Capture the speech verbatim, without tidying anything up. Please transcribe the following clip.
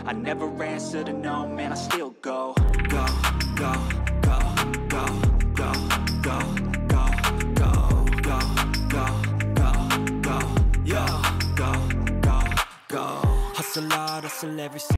I never answer to no, man, I still go. Go, go, go, go, go, go, go, go, go, go, go, go, yo, go, go, go. Hustle hard, hustle every